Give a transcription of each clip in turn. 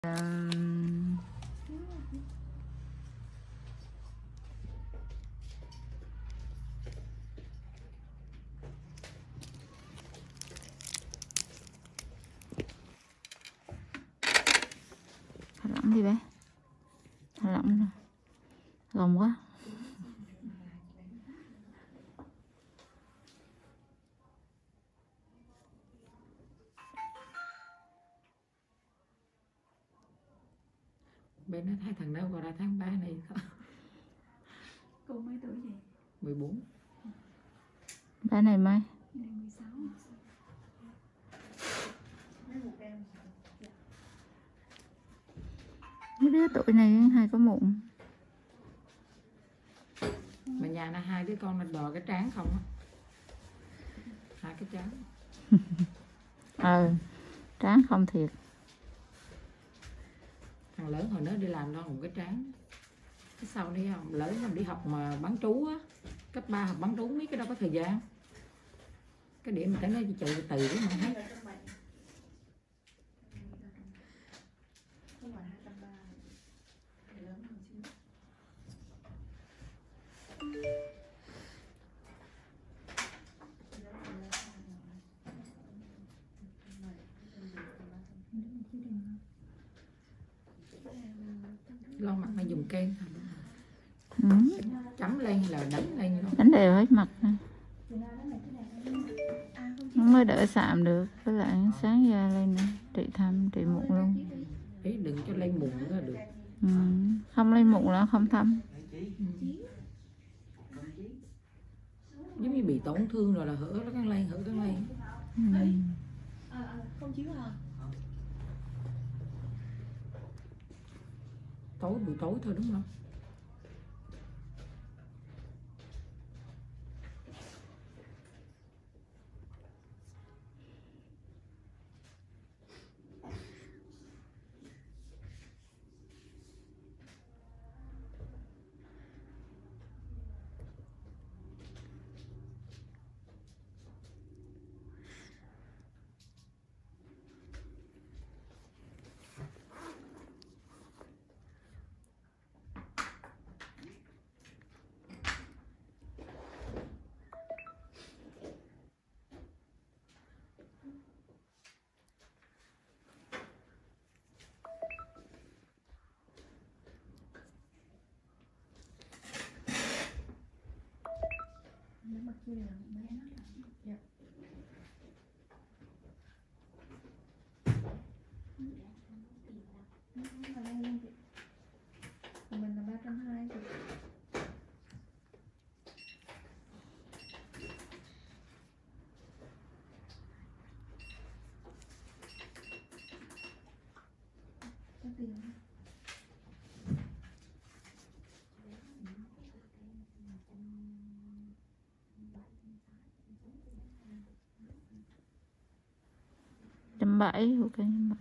Thả lỏng đi bé, thả lỏng nè, gồng quá. Bé nó thấy thằng đâu vào ra tháng 3 này thôi. Cô mấy tuổi vậy? 14. Bé này mấy? 16. Mấy đứa tuổi này hay có mụn. Mà nhà nó hai đứa con nó đòi cái trán không á. Hai cái trán. Trán không thiệt. Thằng lớn hồi nó đi làm đâu một cái trán. Cái sau đấy không, lớn nó đi học mà bán trú á. Cấp 3 học bán trú mấy cái đâu có thời gian. Cái điểm mà tới nó chạy từ đó mà hết. Lau mặt phải dùng kem chấm lên hay là đánh lên luôn. Đánh đều hết mặt nè. Nó mới đỡ sạm được. Với lại sáng ra lên nè, trị thâm, trị mụn luôn. Ý đừng cho lên mụn là được. Không lên mụn là không thâm. Giống như bị tổn thương rồi là hở nó căng lên. Không chiếu hả? Buổi tối thôi đúng không? Mình là 320 chị. Có tiền không? Trăm bảy, ok. 170.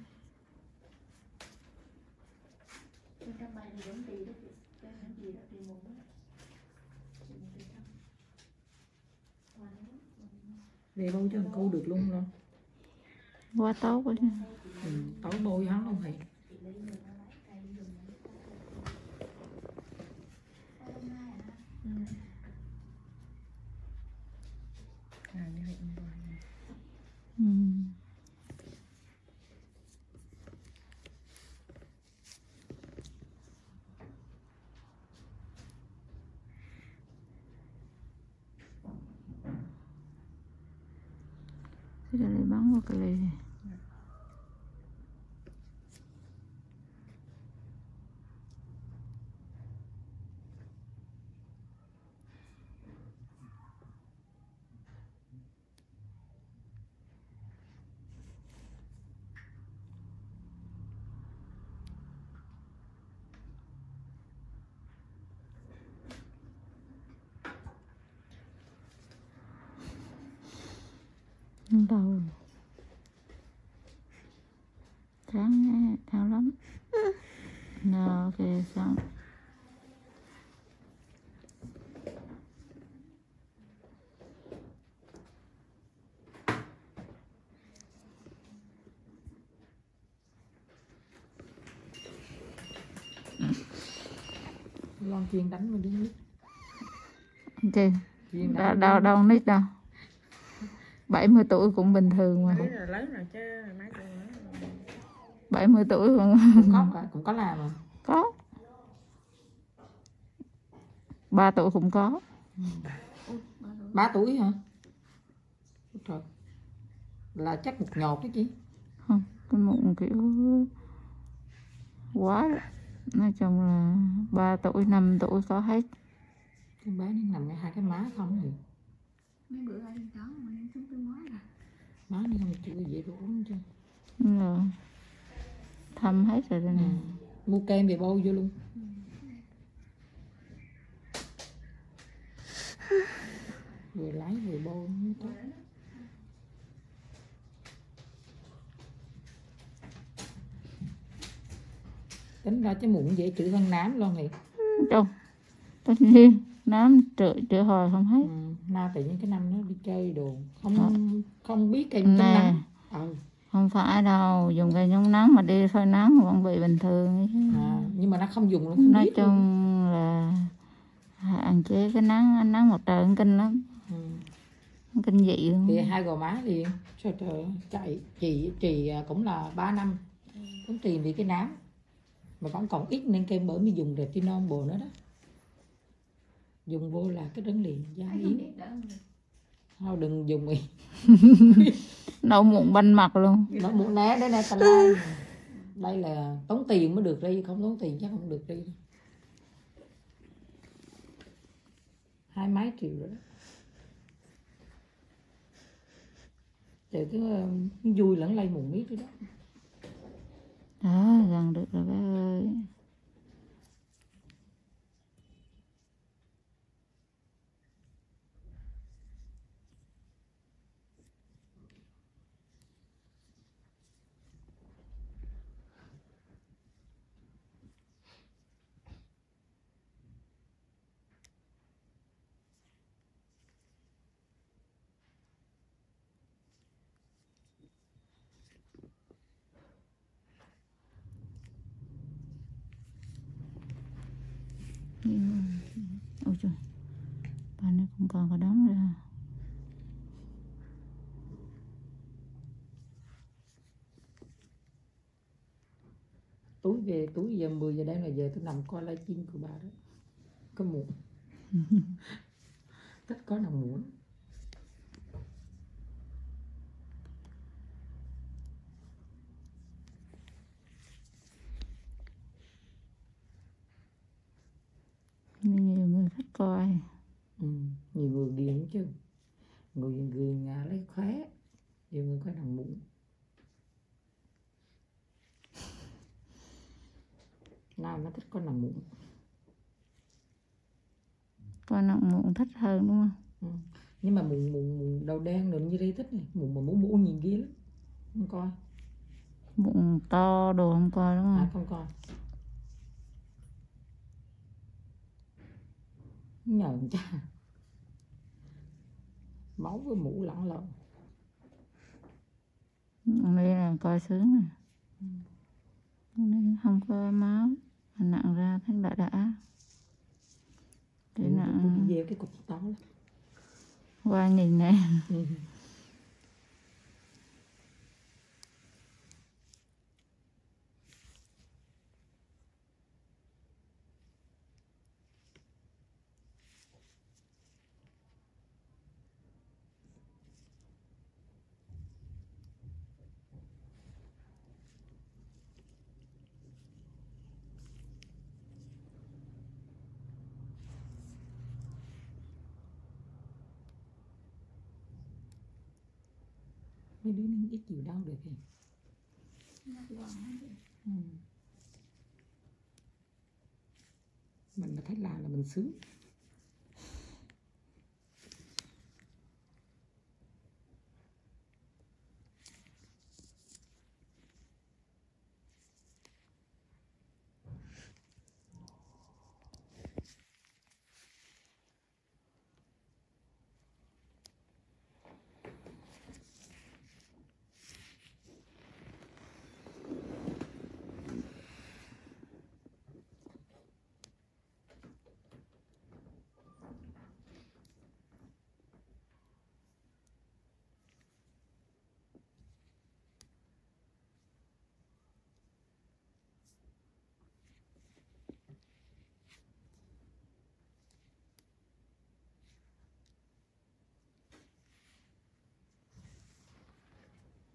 Về bôi cho thằng cô được luôn không? Quá tốt rồi. Tối bôi hắn luôn thì. Thế là lấy bắn vào cái lề. Đầu tráng đau lắm. Rồi ok xong. Loan chuyên đánh với đứa nít. Chị Chuyên đâu đánh đâu đâu nít đâu. 70 tuổi cũng bình thường mà. Mấy là lớn rồi chứ mấy con lớn rồi. 70 tuổi cũng cũng có làm mà. có. 3 tuổi cũng có. 3 tuổi hả? Trời. Là chắc một nhột đó chị. Không, cái mụn kiểu quá đó. Nói chung là 3 tuổi, 5 tuổi có hết. Con bé nó nằm ngay hai cái má không thì Mấy bữa ra đi đó mà em xuống tới mói là má nó không chịu gì được uống chứ. Đúng rồi. Thâm hết rồi đây nè. Mua kem về bôi vô luôn. Vừa lấy vừa bôi nó tốt. Tính ra cái mụn dễ chịu hơn nám luôn thì. Đâu, tất nhiên nám trựa hồi không hết. Na tự nhiên cái năm nó đi chơi đồ không biết cây chống Nè, nắng. không phải đâu, dùng cây chống nắng mà đi phơi nắng vẫn bị bình thường. Nhưng mà nó không dùng, nó không Nói biết chung luôn. là hạn chế cái nắng, ánh nắng mặt trời kinh lắm. Kinh dị luôn. Thì hai gò má liền. Trời trời, chạy chị cũng là 3 năm cũng tìm vì cái nám mà vẫn còn ít nên kem bởi mới dùng retinol bồ nữa đó, dùng vô là cái đấng liền da yếu. Thôi đừng dùng đi. Nấu mụn banh mặt luôn. Nó muốn né đấy nè, lai đây là tốn tiền mới được đi, không tốn tiền chắc không được đi. 20 mấy triệu rồi đó. Trời cái vui lẫn lây mụn miết đó. Đó, gần được rồi bác ơi. Ôi trời, bà này cũng còn có đóng ra. Túi giờ 10 giờ đêm là giờ tôi nằm coi livestream của bà đó. Có muộn. Thích có nằm muộn. Nhiều người thích coi. Nhiều người ghiền chứ. Người ghiền lấy khóe. Nhiều người có nằm muộn. Nam nó thích có nằm muộn. Coi nặng mụn thích hơn đúng không? Nhưng mà mụn đầu đen nữa như đây thích này. Mụn mà mũ nhìn ghê lắm. Không coi. Bụng to đồ không coi đúng không? Không coi. Nhờn cha. Máu với mũ lẫn lộn. Đây là coi sướng nè. Đây không có máu. Nặng ra thấy đã. Để nặng. Về cái cục to lắm. Qua nhìn nè. Mấy đứa nó ít chịu đau được thì. Mình mà thấy là mình sướng.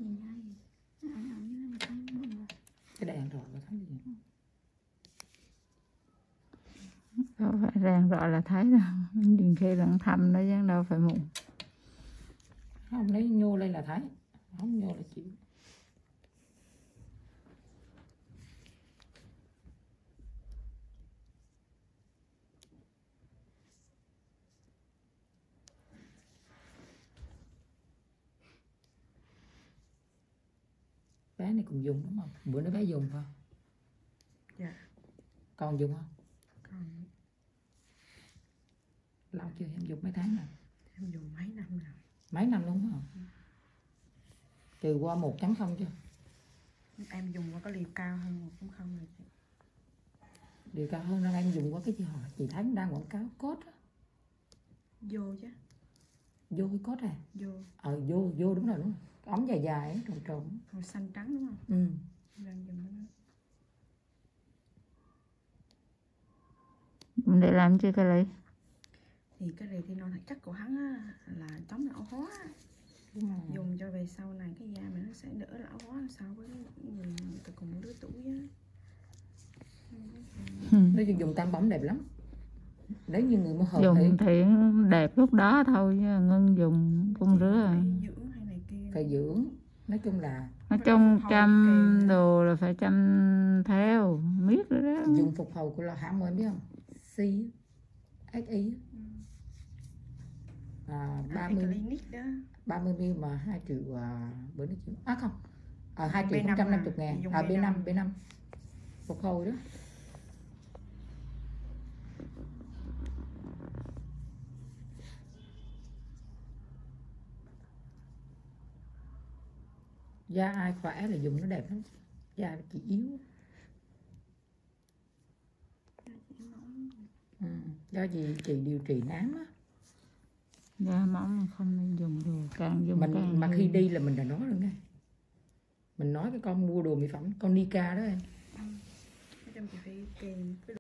Nhìn ai vậy? Anh ổng như là thấy mừng rồi. Cái đèn rồi mà thấy gì. đâu phải ràng rõ là thấy đâu, nhìn khi lẫn thầm nó chứ đâu phải mụn. Không lấy nhô lên là thấy, không nhô là chịu. Bé này cũng dùng đúng không? Bữa nó bé dùng phải không? Dạ. Con dùng không? Còn Lâu chưa em dùng mấy tháng rồi? em dùng mấy năm rồi. Mấy năm luôn hả? Trừ qua 1.0 chưa? Em dùng qua có liều cao hơn 1.0 rồi chị. Điều cao hơn nên em dùng qua cái gì họ? Chị thấy đang quảng cáo cốt á. Vô chứ. Vô cái cốt à? Vô. Vô đúng rồi. Cái ống dài dài ấy, tròn tròn. Màu xanh trắng đúng không? Ừ. Em đang dùng nó. Để làm chi cái lấy? Thì cái này thì nó thực chất của hắn á, là chống lão hóa. Đúng rồi. Dùng cho về sau này cái da mình nó sẽ đỡ lão hóa so với người từ cùng một lứa tuổi á. Nói chung dùng tam bóng đẹp lắm. Nếu như người mua hợp Dùng thì đẹp lúc đó thôi chứ Ngân dùng cũng rứa. Phải dưỡng hay này kia. phải dưỡng. Nói chung là Nói chung chăm đồ là phải chăm theo miết rồi đó. dùng phục hồi của là hãng em biết không? SI à, 30 Clinic đó. 30ml mà 2 triệu bữa nay chịu. À không. 2 triệu B5 150 à, ngàn. dùng B5 phục hồi đó. Da ai khỏe là dùng nó đẹp lắm. Da chị yếu. Do gì chị điều trị nám á. Da mỏng không nên dùng đồ, càng dùng càng Mà hư. khi đi là mình đã nói rồi nghe. Mình nói cái con mua đồ mỹ phẩm, con Nika đó em. Nói chung chị phải kèm cái